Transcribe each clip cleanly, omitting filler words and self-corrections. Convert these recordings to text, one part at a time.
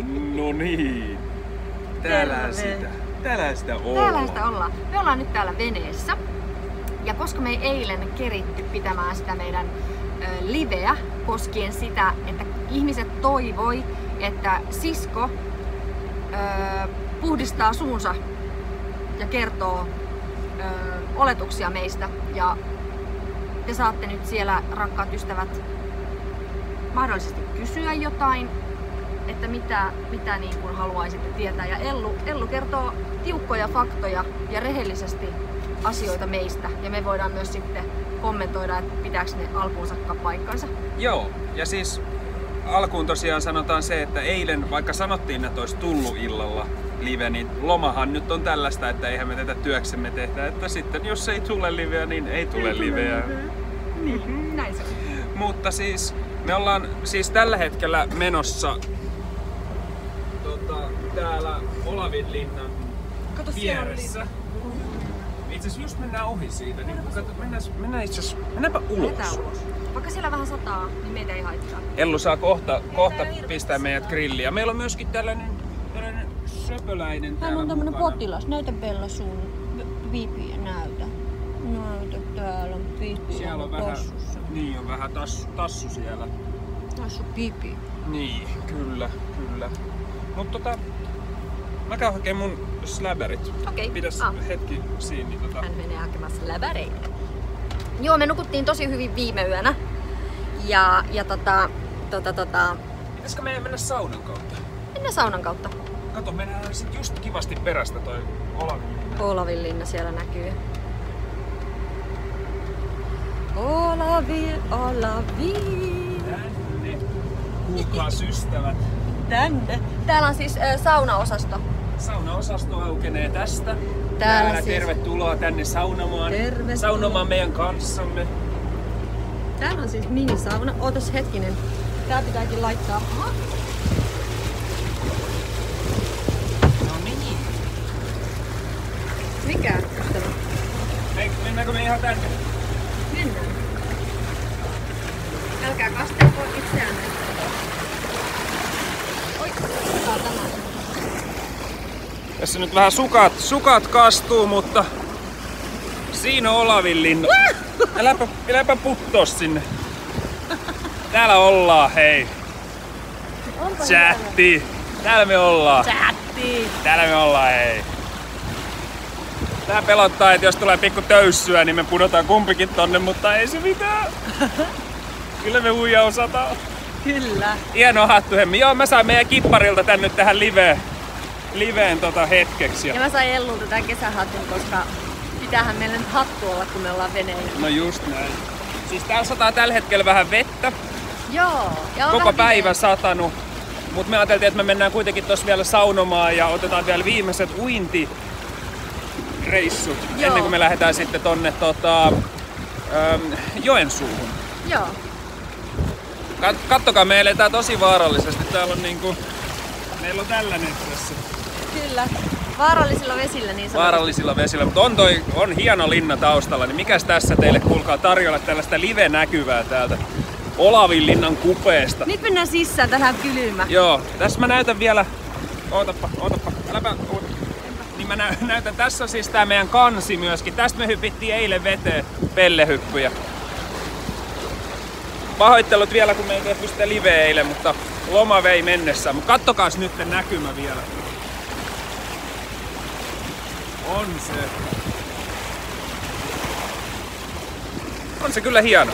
No niin. Täällä sitä. Täällä sitä ollaan. Täällä sitä ollaan. Me ollaan nyt täällä veneessä. Ja koska me ei eilen keritty pitämään sitä meidän liveä koskien sitä, että ihmiset toivoi, että sisko puhdistaa suunsa ja kertoo oletuksia meistä. Ja te saatte nyt siellä, rakkaat ystävät, mahdollisesti kysyä jotain, että mitä niin kuin haluaisitte tietää. Ja Ellu kertoo tiukkoja faktoja ja rehellisesti asioita meistä. Ja me voidaan myös sitten kommentoida, että pitääkö ne alkuun saakka paikkansa. Joo, ja siis alkuun tosiaan sanotaan se, että eilen, vaikka sanottiin, että olisi tullut illalla live, niin lomahan nyt on tällaista, että eihän me tätä työksemme tehdä. Että sitten jos ei tule liveä, niin ei tule liveä. Niin, näin se on. Mutta siis me ollaan siis tällä hetkellä menossa täällä Olavinlinnan vieressä. Itse asiassa just mennään ohi siitä, niin mennään itse asiassa, mennäänpä ulos. Vaikka siellä vähän sataa, niin meitä ei haittaa. Ellu saa kohta pistää meidät grilliin. Meillä on myöskin tällainen söpöläinen täällä. Hän on tämmönen mukana. potilas. Näytä Bella sun pipiä, näytä. Näytä, täällä on pipi. Siellä on vähän, niin on vähän tassu siellä. Tassu pipi. Niin, kyllä. Mut mä käyn hakemaan mun släbärit. Okei. Pidäs hetki siinä. Hän menee hakemaan släbäreitä. Joo, me nukuttiin tosi hyvin viime yönä. Ja Pitäisikö meidän mennä saunan kautta? mennään saunan kautta. Kato, mennään sit just kivasti perästä toi Olavinlinna. Olavinlinna siellä näkyy. Olavi. Tänne. Kuulkaas ystävät. Tänne. Täällä on siis saunaosasto. Saunaosasto aukenee tästä. Täällä siis... Tervetuloa tänne saunomaan. Tervetuloa. Saunomaan meidän kanssamme. Täällä on siis minisauna. Ootas hetkinen. Tää pitääkin laittaa. No niin. Mikä ystävä? Mennäänkö me ihan tänne? Mennään. Älkää kastelko itseään. Oi, otetaan tämä. Tässä nyt vähän sukat kastuu, mutta siinä on Olavinlinna. Äläpä puttoo sinne. Täällä ollaan, hei. Chatti. Täällä me ollaan. Täällä me ollaan, hei. Tää pelottaa, että jos tulee pikku töyssyä, niin me pudotaan kumpikin tonne, mutta ei se mitään. Kyllä me huijaa osataan. Kyllä. Hieno hattuhemmi. Joo, mä sain meidän kipparilta tän nyt tähän liveen hetkeksi. Ja mä sain Ellulta tän kesähatun, koska pitäähän meillä nyt hattu olla, kun me ollaan veneillä. No just näin. Siis täällä sataa tällä hetkellä vähän vettä. Joo. Ja on Koko päivä satanut. Mut me ajateltiin, että me mennään kuitenkin tossa vielä saunomaan ja otetaan vielä viimeiset uintireissut. Joo. Ennen kuin me lähdetään sitten tonne Joensuuhun. Joo. Kattokaa, me eletään tosi vaarallisesti. Täällä on niinku... Meillä on tällainen tässä. Kyllä. Vaarallisilla vesillä niin sanotusti. Vaarallisilla vesillä, mutta on hieno linna taustalla. Niin mikäs tässä teille kuulkaa tarjolla tällaista live-näkyvää täältä Olavinlinnan kupeesta? Nyt mennään sisään, tähän kylmä. Joo, tässä mä näytän vielä... Ootappa. Äläpä oota. Niin mä näytän, tässä on siis tää meidän kansi myöskin. Tästä me hypittiin eilen veteen pellehyppyjä. Pahoittelut vielä, kun me ei tehty sitä liveä eilen, mutta loma vei mennessä. Mutta kattokaas nyt näkymä vielä. On se. On se kyllä hieno.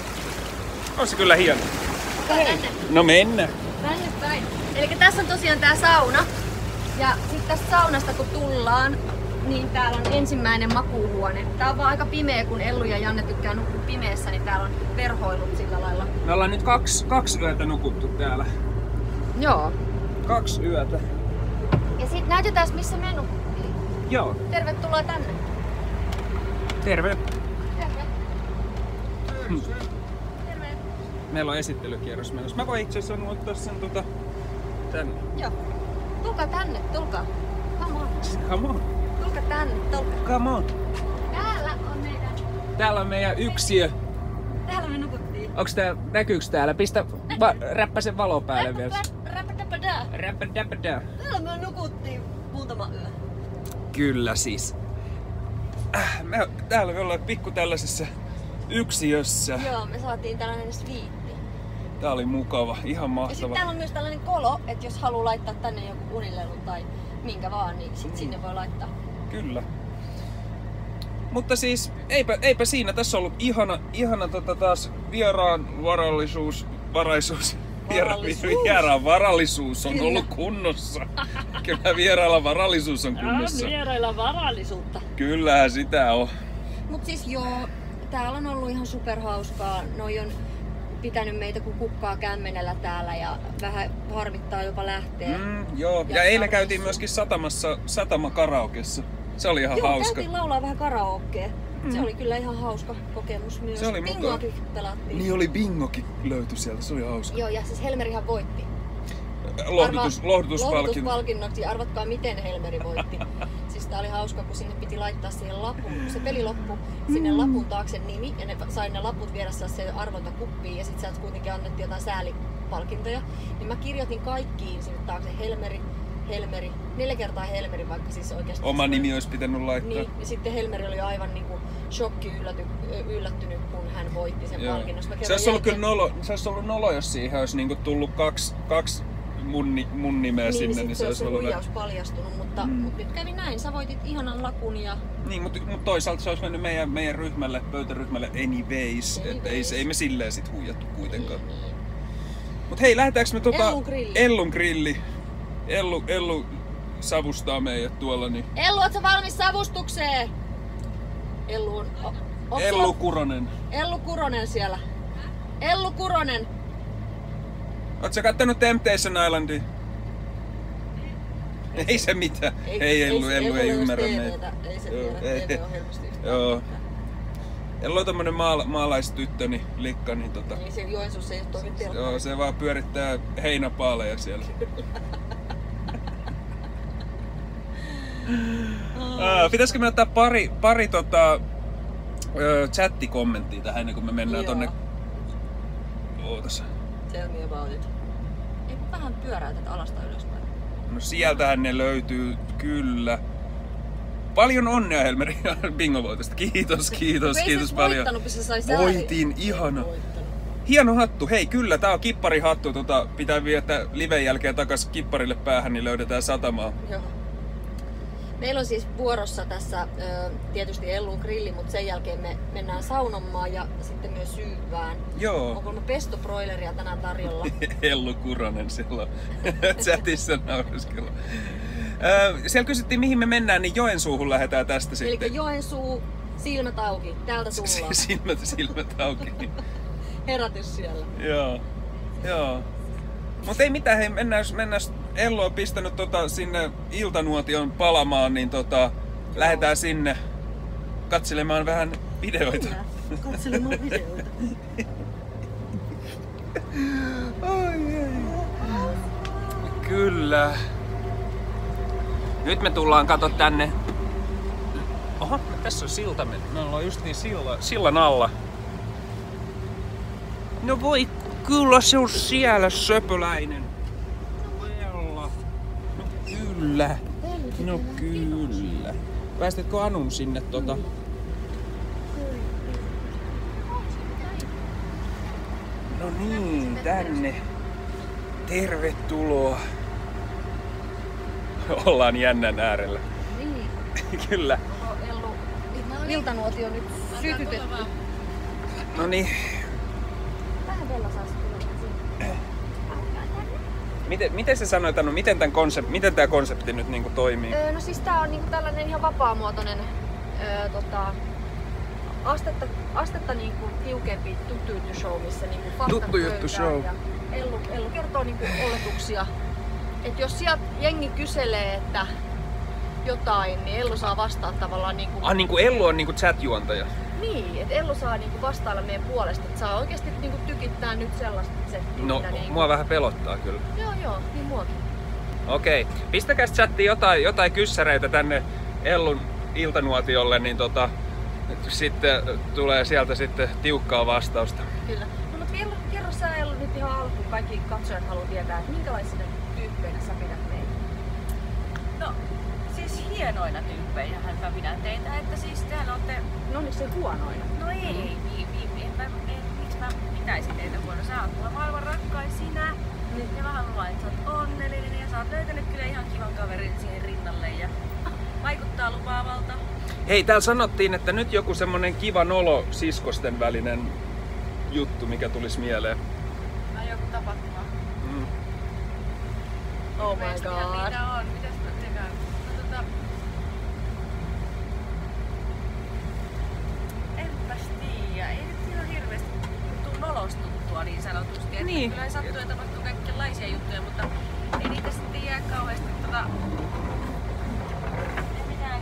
No mennään. Tänne päin. Eli tässä on tosiaan tää sauna. Ja sitten tästä saunasta kun tullaan, niin täällä on ensimmäinen makuuhuone. Tää on vaan aika pimeä, kun Ellu ja Janne tykkää nukkua pimeässä, niin täällä on verhoilut sillä lailla. Me ollaan nyt kaksi yötä nukuttu täällä. Joo. 2 yötä. Ja sit näytetään, missä me nukuttiin. Joo. Tervetuloa tänne. Terve. Terve. Terve. Meillä on esittelykierros menossa. Mä voin itse asiassa ottaa sen tänne. Joo. Tulkaa tänne, tulkaa. Come on. Come on. Tulkaa tänne, tulkaa. Come on. Täällä on meidän yksiö. Täällä me nukuttiin. Näkyykö täällä? Pistä räppäsen valo päälle vielä. Räpädäpädä. Täällä me nukuttiin muutama yö. Kyllä siis. Täällä me ollaan pikku tällaisessa yksiössä. Joo, me saatiin tällainen sviitti. Tää oli mukava, ihan Ja mahtava. sitten täällä on myös tällainen kolo, että jos haluaa laittaa tänne joku unilelu tai minkä vaan, niin sit sinne voi laittaa. Kyllä. Mutta siis eipä siinä. Tässä on ollut ihana taas vieraan varaisuus on Kyllä. ollut kunnossa. Kyllä vierailla varallisuus on kunnossa. Vierailla varallisuutta. Kyllähän sitä on. Mut siis joo, täällä on ollut ihan superhauskaa. Noi on pitänyt meitä kuin kukkaa kämmenellä täällä ja vähän harmittaa jopa lähteä. Joo, ja eilen käytiin myöskin satamakaraokessa. Se oli ihan hauska. Käytiin laulaa vähän karaokea. Se oli kyllä ihan hauska kokemus myös. Se oli Bingoakin pelattiin. Niin oli bingokin löyty sieltä, se oli hauska. Joo, ja siis Helmerihän voitti. Lohdutuspalkinnoksi. Arvatkaa miten Helmeri voitti. Siis tää oli hauska, kun sinne piti laittaa siihen lapun, kun se peli loppui, sinne lapun taakse nimi ja ne sai ne laput viedä se arvontakuppiin ja sit sieltä kuitenkin annettiin jotain säälipalkintoja. Niin mä kirjoitin kaikkiin sinne taakse Helmeri, 4 kertaa Helmeri, vaikka siis oikeasti... Oma nimi olisi pitänyt laittaa. Niin, ja sitten Helmeri oli aivan niinku shokki yllättynyt, kun hän voitti sen palkinnon. Se olisi ollut kyllä nolo, jos siihen olisi niinku tullut kaksi mun nimeä niin, sinne. Niin se olisi ollut huijaus paljastunut, mutta nyt kävi näin. Sä voitit ihanan lakun ja... Niin, mutta toisaalta se olisi mennyt meidän ryhmälle, pöytäryhmälle anyways. Että ei me silleen sit huijattu kuitenkaan. Niin. Mut hei, lähdetäänkö me Ellun grilli. Ellu savustaa meidät tuolla, niin... Ellu, oot sä valmis savustukseen? Ellu on... Ellu Kuronen. Ellu Kuronen siellä. Ellu Kuronen. Oot sä kattanut Temptation Islandia? Ei se mitään. Ei Ellu ei ymmärrä meitä. Ei se tiedä TV-ohjelmista yhtään. Joo. Ellu on tommonen maalaistyttö, niin likka, niin Niin siellä Joensuussa ei oo toimi telkkari. Joo, se vaan pyörittää heinäpaaleja siellä. Pitäisikö me ottaa pari chattikommenttia tähän ennen kuin me mennään tonne... Ootas. Tell me about it. Eikö vähän pyöräytetä alasta ylöspäin? No sieltähän ne löytyy, kyllä. Paljon onnea Helmeri bingovoitosta. Kiitos paljon. Voitin, ihana. Hieno hattu. Hei, kyllä, tää on kipparihattu. Pitää viedä liven jälkeen takas kipparille päähän, niin löydetään satamaa. Joo. Meillä on siis vuorossa tässä tietysti Ellun grilli, mutta sen jälkeen me mennään saunomaan ja sitten myös syyvään. Joo. Onko me pestobroileria tänään tarjolla? Ellu Kuronen silloin chatissa nauriskella. Siellä kysyttiin mihin me mennään, niin Joensuuhun lähdetään tästä sitten. Eli Joensuu, silmät auki, täältä tullaan. silmät auki. Herätys siellä. Joo. Mut ei mitään, hei, mennään Ellu on pistänyt sinne iltanuotion palamaan, niin lähdetään sinne katselemaan vähän videoita. Katselemaan videoita. Ai. Kyllä. Nyt me tullaan kato tänne. Oho, tässä on silta mennyt. Me ollaan just niin sillan alla. No voi, kyllä se on siellä söpöläinen. No kyllä. Päästetkö Anun sinne No niin, tänne. Tervetuloa. Ollaan jännän äärellä. Niin. Kyllä. Ellu, iltanuotio on nyt sytytetty. No niin. Vähän Bella saisi kyllä. Miten se sanoit, Anu, miten tää konsepti nyt niinku toimii? No siis tää on niinku tällainen ihan vapaamuotoinen astetta niinku tiukempi tuttu juttu show, missä niinku Tuttu juttu show. Ja Ellu kertoo niinku oletuksia. Et jos sieltä jengi kyselee, että jotain, niin Ellu saa vastaa tavallaan niinku... Niinku Ellu on niinku chat-juontaja? Niin, että Ellu saa niinku vastailla meidän puolesta, että saa oikeasti niinku tykittää nyt sellaista settiä, No, mitä niinku... mua vähän pelottaa kyllä. Joo, niin muakin. Okei. Pistäkäs chattiin jotain kyssäreitä tänne Ellun iltanuotiolle, niin sitten tulee sieltä sitten tiukkaa vastausta. Kyllä. No mutta kerro sä Ellu nyt ihan alkuun, kaikki katsojat haluaa tietää, että minkälaisena tyyppeinä sä pidät meitä? No, siis hienoina tyyppeinähän mä pidän teitä, että siis tehän olette... No niin, se huonoina. No ei, miksi mä pitäisin teitä huono? Sä oot mulla maailman rakkain sinä. Ja mä haluan, että sä oot onnellinen ja sä oot löytänyt kyllä ihan kivan kaverin siihen rinnalle ja vaikuttaa lupaavalta. Hei, täällä sanottiin, että nyt joku semmonen kiva nolo siskosten välinen juttu, mikä tulisi mieleen. Ai joku tapahtuma. Oh my Ilmeisestihän god. niitä on. Mitäs mä tekään? No enpäs tiiä. Ei nyt ihan hirveesti tuu nolostuttua niin sanotusti. Niin. Kyllä sattuu ja tapahtuu kaikenlaisia juttuja, mutta ei niitä sitten jää kauheasti ei mitään.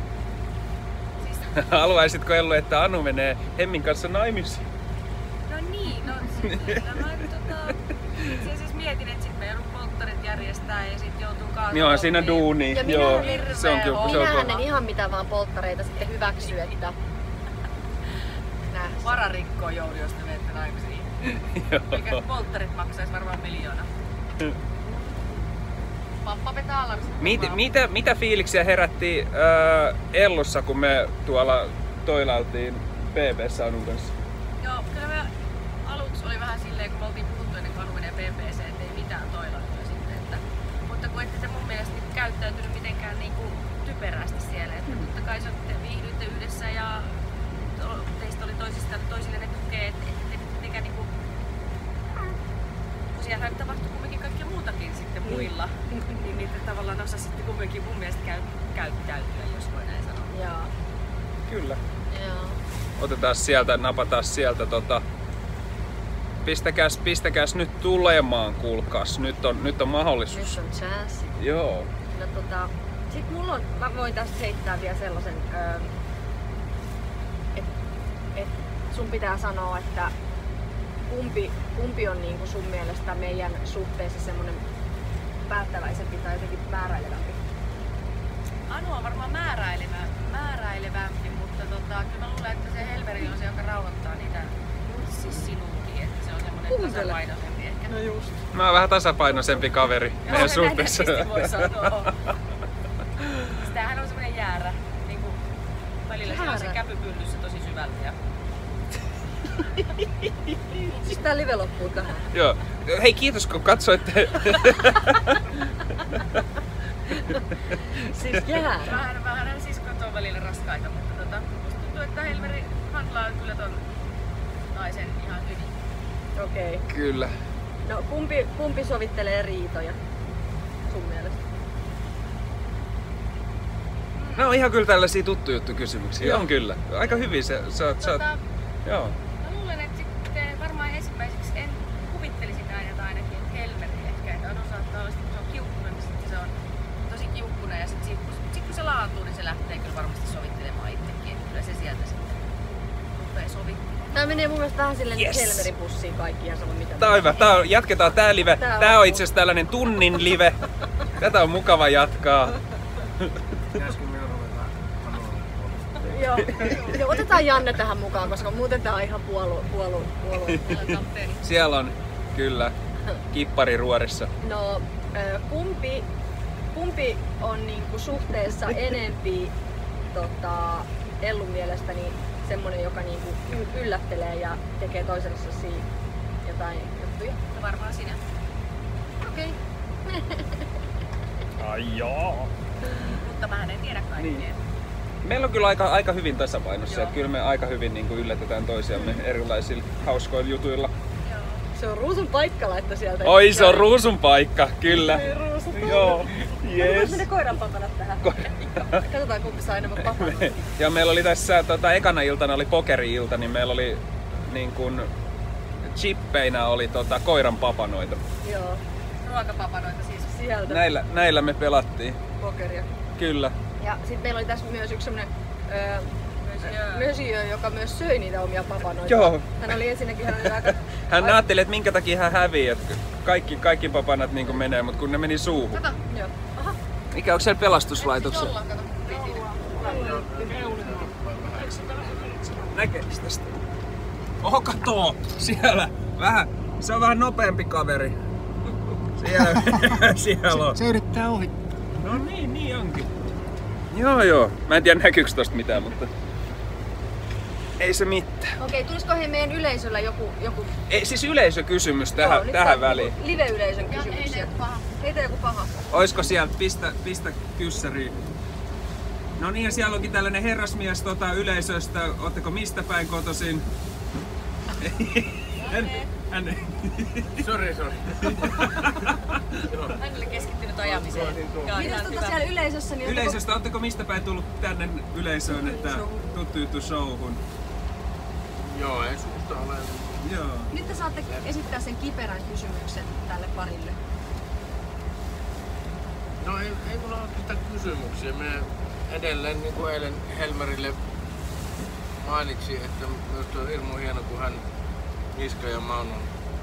Siis Haluaisitko Ellu, että Anu menee Hemmin kanssa naimisiin? no niin, no sitten mä itse siis mietin, että sit me joudun polttarit järjestää ja sit joutuu kaatoon. Niin on siinä duuni. Ja Joo, minähän- se on kyllä. Se on Minähän kyllä. en ihan mitä vaan polttareita sitten hyväksy, että... Nää. Vararikkoa joudun, jos te menette naimisiin. Mikä Joo. polttarit maksais varmaan 1 000 000. Pappa betalar. Mitä fiiliksiä herätti Ellussa, kun me tuolla toilailtiin PB:ssä Anun kanssa? Joo, kyllä me aluksi oli vähän silleen, kun me oltiin puhuttu ennen kuin Anu menee PPC, että ei mitään toilailuja sitten. Mutta kun ette se mun mielestä käyttäytynyt mitenkään niinku typerästi siellä. Että totta kai se te viihdyitte yhdessä ja teistä oli toisillenne tukea, että ette mitenkään niinku... Kun siellä tapahtui kumminkin kaikkea muutakin sitten muilla, niin niitä tavallaan osa sitten kumminkin mun mielestä käyttäytyä, jos voi näin sanoa. Joo. Kyllä. Joo. Otetaan sieltä, napataan sieltä Pistäkäs nyt tulemaan, kuulkaas. Nyt on mahdollisuus. Nyt on chanssi. Joo. No sit mulla on, mä voin tästä heittää vielä sellaisen, että sun pitää sanoa, että kumpi on niinku sun mielestä meidän suhteessa semmonen päättäväisempi tai jotenkin määräilevämpi? Anu on varmaan määräilevämpi, mutta kyllä mä luulen, että se Helmeri on se, joka rauhoittaa niitä siis sinuukin, että se on semmonen Kuuntele. tasapainoisempi ehkä. No just. Mä oon vähän tasapainoisempi kaveri meidän suhteessa. Näin voi sanoa. Sitähän on semmonen jäärä. Niin kuin välillä se on se Jäärä. käpypyllyssä tosi syvällä. Ja... Siis tää live loppuu tähän. Joo. Hei, kiitos kun katsoitte. Siis jäärä. Vähän siskot on välillä raskaita, mutta musta tuntuu, että Helmeri handlaa kyllä ton naisen ihan hyvin. Okei. Kyllä. No kumpi sovittelee riitoja sun mielestä? No ihan kyllä tällaisia tuttu juttu kysymyksiä. Joo. On kyllä. Aika hyvin sä oot. Joo. Mä luulen, että sitten varmaan ensimmäiseksi en kuvittelisi näin, että ainakin että Helmeri ehkä, että Anu saattaa olla, kun se on kiukkunen, niin sitten se on tosi kiukkunen ja sitten kun se laantuu, niin se lähtee kyllä varmasti sovittelemaan itsekin, että kyllä se sieltä sitten rupeaa sovittelemaan. Tää menee mun mielestä vähän silleen Yes. Helmerin pussiin kaikki ihan sama mitä. Tää on hyvä. Jatketaan tää live. Tää on itse asiassa tällainen tunnin live. Tätä on mukava jatkaa. Joo. Joo, otetaan Janne tähän mukaan, koska muuten tää on ihan puolu. Kapteeni. Siellä on kyllä kippari ruorissa. No, kumpi on niinku suhteessa enempi Ellun mielestäni semmonen, joka niinku yllättelee ja tekee toiselle jotain juttuja? No varmaan sinä. Okei. Ai joo. Mutta mä en tiedä kaikkea. Niin. Meillä on kyllä aika hyvin tasapainossa. Joo. Että kyllä me aika hyvin niin kuin yllätetään toisiamme erilaisilla hauskoilla jutuilla. Joo. Se on ruusun paikka laittaa sieltä. Oi, se on ruusun paikka, kyllä. Joo. Yes. Yes. Ne koiran papanat tähän. Katsotaan kumpi saa enemmän papanat. Ja meillä oli tässä ekana iltana oli pokeri-ilta, niin meillä oli niin kuin chippeinä oli koiran papanoita. Joo, Ruokapapanoita siis. sieltä Näillä me pelattiin. pokeria. Kyllä. Ja sitten meillä oli tässä myös yksi semmonen monsieur, joka myös söi niitä omia papanoita. Joo. Hän oli ensinnäkin hän oli aika... Hän ajatteli, että minkä takia hän hävii, että kaikki papanat niin kuin menee, mutta kun ne meni suuhun. Kato. Joo. Aha. Mikä on siellä pelastuslaitoksessa? Ollaan, kato. Näkemistä tästä. Oho, katoo! Siellä! Se on vähän nopeampi kaveri. Siellä on. Se yrittää ohittaa. No niin onkin. Joo. Mä en tiedä näkyykö tosta mitään, mutta ei se mitään. Okei, tulisiko he meidän yleisöllä joku... Ei, siis yleisökysymys tähän väliin. Live-yleisön kysymyksiä. Heitä joku paha. Oisko siellä pistä kyssäriin? No niin, ja siellä onkin tällainen herrasmies yleisöstä. Ootteko mistä päin kotoisin? Hän... Sori. Hän oli keskittynyt ajamiseen. Mitäs siellä yleisössä? Niin Yleisöstä, ootteko mistä päin tullut tänne yleisöön, että tuttuitu showhun? Joo, ei susta ole. Joo. Nyt te saatte esittää sen kiperän kysymyksen tälle parille. No ei mulla ole sitä kysymyksiä. Me edelleen, niin kuin eilen Helmerille mainitsin, että myös on hirmu hieno, kun hän Miska ja Maunon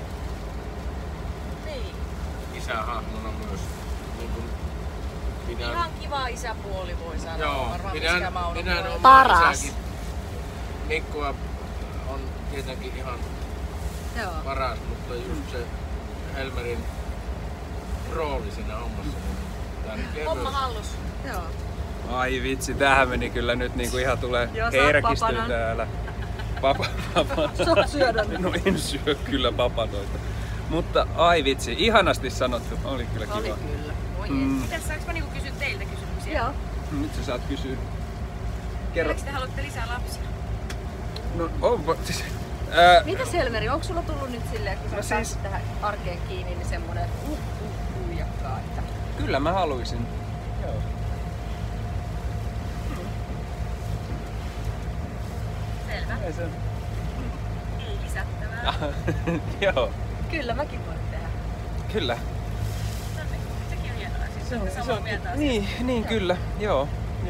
Niin. isähahmona myös. Niin kuin pidän... Ihan kiva isäpuoli voi sanoa. Joo, Varmaan pidän Miska Mauno omaa puolella. Paras. isääkin. Mikkoa on tietenkin ihan Joo. paras, mutta just se Helmerin rooli siinä hommassa niin tärkeä Homma myös. hallus. Joo. Ai vitsi, tähän meni kyllä nyt niinku ihan tulee Joo, saat herkistyy papanan. täällä. Saat syödä ne. No en syö kyllä papanoita. Mutta ai vitsi, ihanasti sanottu. Oli kyllä kiva. Oli kyllä. Voi Mitäs saanko mä niinku kysyä teiltä kysymyksiä? Joo. Nyt sä saat kysyä. Kerro. Miksi te haluatte lisää lapsia? No onpa siis... Mitäs Helmeri, onko sulla tullut nyt silleen, kun sä No siis- pääsit tähän arkeen kiinni, niin semmonen huijakkaa, että... Kyllä mä haluisin. Joo. Selvä. Ei se... Ei lisättävää. Joo, Kyllä mäkin voin tehdä. kyllä. No niin, sekin on hienoa. Siis olette samaa mieltä asiasta. Niin kyllä. Joo.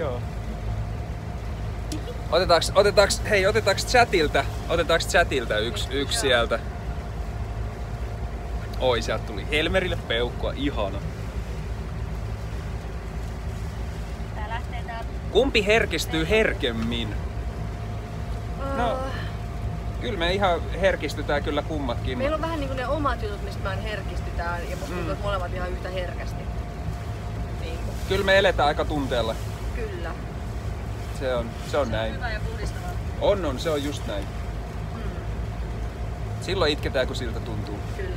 Otetaanko chatilta yksi sieltä? Oi, sieltä tuli Helmerille peukkua, ihana. Tää lähtee täältä. Kumpi herkistyy herkemmin? No, kyllä me ihan herkistytään kyllä kummatkin. Meillä on vähän niinku ne omat jutut, mistä me herkistytään, ja musta tuntuu, että molemmat ihan yhtä herkästi. Niin, Kyllä me eletään aika tunteella. kyllä. Se on näin. Hyvä ja puhdistavaa. Se on just näin. Silloin itketään, kun siltä tuntuu. Kyllä.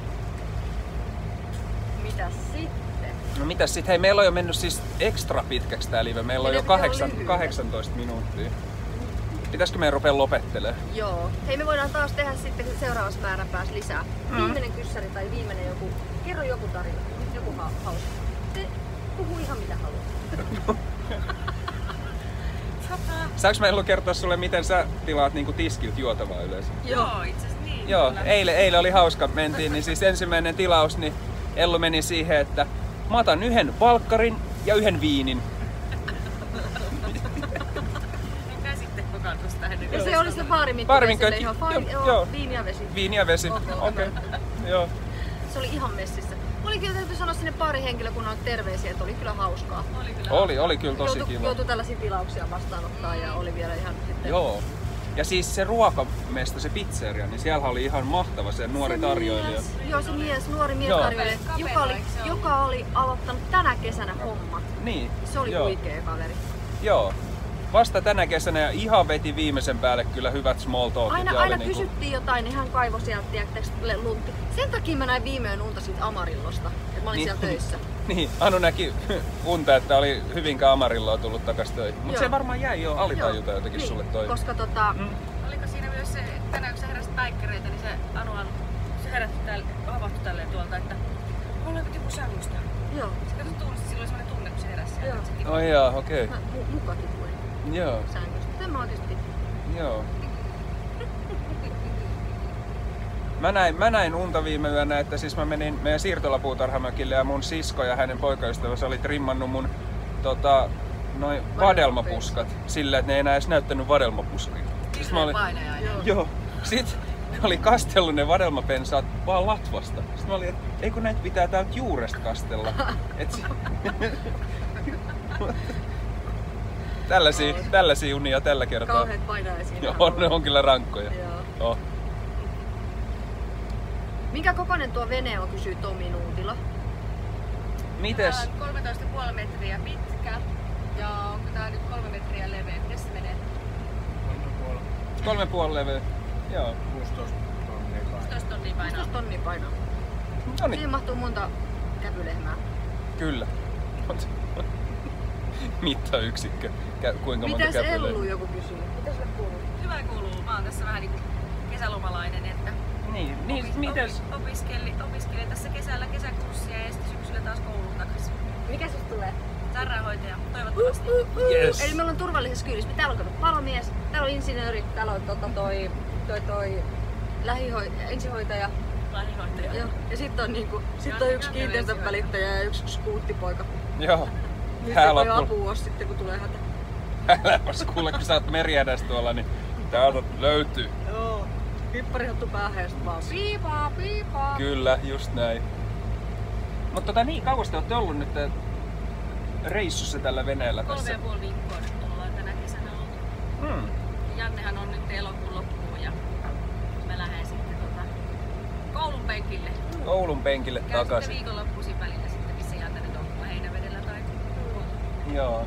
Mitäs sitten? No mitäs sit? Hei, meillä on jo mennyt siis ekstra pitkäksi tää live. Meillä on jo Meidän pitää olla lyhyitä. 18 minuuttia. Pitäisikö meidän rupea lopettelemaan? Joo. Hei, me voidaan taas tehdä sitten seuraavassa määränpäässä lisää. Viimeinen kyssäri tai viimeinen joku... Kerro joku tarina. Joku hauska. Te puhu ihan mitä haluat. Saanko mä kertoa sulle, miten sä tilaat niinku tiskiltä juotavaa yleensä? Joo, itse asiassa niin. Joo, kyllä. eilen oli hauska. Mentiin, niin siis ensimmäinen tilaus, niin Ellu meni siihen, että mä otan yhden valkkarin ja yhden viinin. Enkä sitten kukaan tuosta ennen. Ja se oli se baarimitta. Baarimitta, ihan joo. joo. Viini ja vesi. Viini ja vesi. Okei. Joo. Se oli ihan messissä. Oli kyllä täytyy sanoa sinne baarihenkilökunnan terveisiä, että oli kyllä hauskaa. Oli kyllä. Oli kyllä tosi kiva. Joutui tällaisia tilauksia vastaanottaa ja oli vielä ihan sitten... Joo. Ja siis se ruokamesta, se pizzeria, niin siellä oli ihan mahtava se nuori tarjoilija. Joo, se nuori mies Joo. tarjoilija, joka oli aloittanut tänä kesänä hommat. Niin. Se oli joo. huikea kaveri. Joo. Vasta tänä kesänä ja ihan veti viimeisen päälle kyllä hyvät small talkit. Aina kysyttiin jotain, niin hän kaivoi sieltä luntti. Sen takia mä näin viimein unta siitä Amarillosta, että mä olin siellä töissä. Niin, Anu näki unta, että oli Hyvinkään Amarilloa tullut takas töihin. Mutta se varmaan jäi jo alitajuta jotenkin niin, sulle toi. Koska Oliko siinä myös se, tänään kun sä heräsit päikkäreitä, niin se Anuan, se herätti täällä, havahtui tälleen tuolta, että ollaanko joku sängystä? Joo. Se katsoi tunnisti, silloin semmoinen tunne, kun se heräsi sieltä. Joo. että se tippui. Oi jaa, okei. Mä muka tipuin Joo, sängystä. Sen mä oikeesti. joo. Mä näin unta viime yönä, että siis mä menin meidän siirtolapuutarhamökille ja mun sisko ja hänen poikaystävänsä oli trimmannut mun noi vadelmapuskat silleen, että ne ei enää edes näyttänyt vadelmapuskia. Siis mä olin, joo. Sit ne oli kastellut ne vadelmapensaat vaan latvasta. Sitten mä olin, että ei kun näitä pitää täältä juuresta kastella. Tällaisia unia tällä kertaa. Kauheet painajaisia. Joo, ne on kyllä rankkoja. Joo. Oh. Minkä kokoinen tuo vene on, kysyy Tomi Nuutila. Mites? Tää on 13,5 metriä pitkä ja onko tää nyt 3 metriä leveä? Miten se menee? 3,5 leveä. Joo. 16 tonnia kai. 16 tonnia painaa. 16 tonnia painaa. No niin, Siihen mahtuu monta käpylehmää. kyllä. Mittayksikkö. Kuinka monta Mitäs käpylehmää? Ellu joku kysyy? Mitä sulle kuuluu? Hyvä kuuluu. Mä oon tässä vähän niinku kesälomalainen, että Niin mites? opiskelin tässä kesällä kesäkurssia ja sitten syksyllä taas kouluun takaisin. Mikä susta tulee? Sairaanhoitaja, toivottavasti. Yes. Eli me ollaan turvallisessa kyydissä. Täällä on kato palomies, täällä on insinööri, täällä on toi ensihoitaja. Lähihoitaja. Joo. Ja sitten on, sit on yksi kiinteistön välittäjä ja yksi skuuttipoika. Joo. Mistä Täällä voi on apua sitten kun tulee hätä. äläpäs kuule, kun sä oot meriädäs tuolla, niin täältä löytyy. Joo. Pipparihattu päähän ja sit vaan piipaa, piipaa. Kyllä, just näin. Mutta niin kauas te olette ollut nyt reissussa tällä veneellä tässä? 3,5 viikkoa nyt ollaan tänä kesänä oltu. Jannehan on nyt elokuun loppuun ja mä lähden sitten koulun penkille. Koulun penkille Käyn takaisin. sitten viikonloppuisin välillä sitten, missä Janne nyt on, Heinävedellä tai muualla. Joo.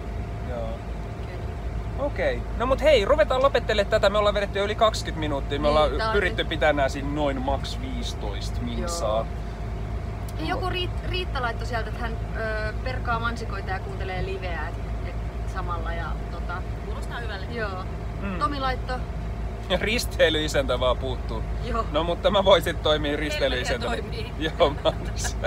Okei. No mut hei, ruvetaan lopettelemaan tätä. Me ollaan vedetty jo yli 20 minuuttia. Me Niin, ollaan tää on pyritty pitämään nää siinä noin maks 15 minsaa. Ja joku Riitta laittoi sieltä, että hän perkaa mansikoita ja kuuntelee liveä samalla. Ja, Kuulostaa hyvälle. joo. Tomi laittoi. Ja risteilyisäntä vaan puuttuu. Joo. No mutta mä voisin toimia risteilyisäntä. toimii. Joo, mä oon tässä.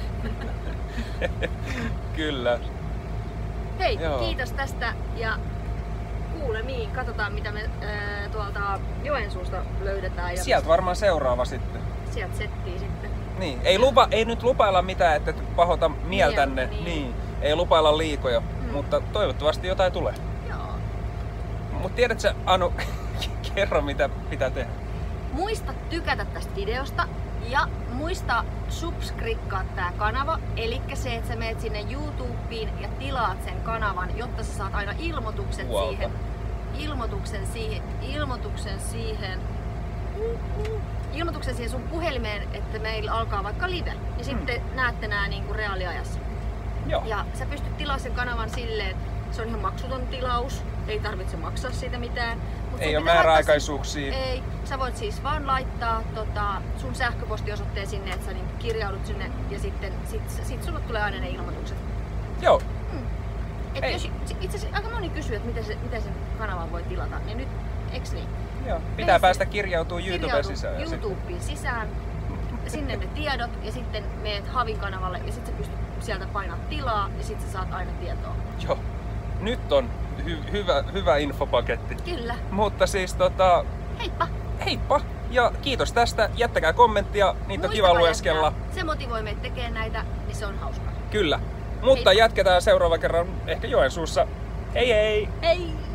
Kyllä. Hei, Joo. kiitos tästä ja kuulemiin. Katsotaan mitä me tuolta Joensuusta löydetään. Ja Sieltä varmaan seuraava sitten. sieltä settiin sitten. Niin, ei nyt lupailla mitään, että et pahota mieltänne. Mieltä, niin. Ei lupailla liikoja, mutta toivottavasti jotain tulee. Joo. Mut tiedätkö, Anu, kerro mitä pitää tehdä. Muista tykätä tästä videosta ja muista subscribea tää kanava. Elikkä se, että sä meet sinne YouTubeen ja tilaat sen kanavan, jotta sä saat aina ilmoitukset Huolta. siihen. Ilmoituksen siihen sun puhelimeen, että meillä alkaa vaikka live. Ja sitten näette nää niinku reaaliajassa. Joo. Ja sä pystyt tilaamaan sen kanavan silleen, että se on ihan maksuton tilaus. Ei tarvitse maksaa siitä mitään. Mut Ei sun oo pitää määräaikaisuuksia. laittaa Ei. Sä voit siis vaan laittaa sun sähköpostiosoitteen sinne, että sä niinku kirjaudut sinne ja sitten sit sulle tulee aina ne ilmoitukset. Joo. Et Ei. jos, itse asiassa aika moni kysyy, että miten sen kanavan voi tilata, niin nyt, eks niin? Joo. Pitää Mene päästä kirjautumaan YouTubeen Kirjaudu sisään. Ja YouTubeen sisään, sinne ne tiedot ja sitten meet Havin kanavalle ja sitten sä pystyt sieltä painaa tilaa ja sitten sä saat aina tietoa. Joo. Nyt on hyvä infopaketti. Kyllä. Mutta siis Heippa! heippa ja kiitos tästä. Jättäkää kommenttia, niitä on kiva Muistakaa lueskella. jättää. Se motivoi meitä tekemään näitä, niin se on hauskaa. Kyllä. Mutta Heippa. jatketaan seuraava kerran ehkä Joensuussa. Hei hei! Hei!